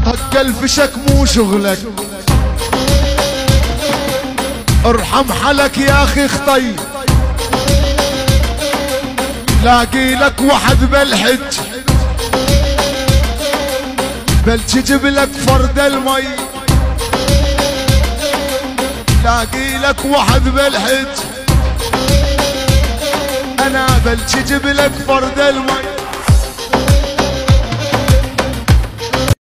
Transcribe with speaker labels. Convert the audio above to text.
Speaker 1: هك الفشك مو شغلك، ارحم حلك يا اخي خطي، لاقي لك وحد بالحج بل تجيب لك فرد المي، لاقي لك وحد بالحج انا بل تجيب لك فرد المي.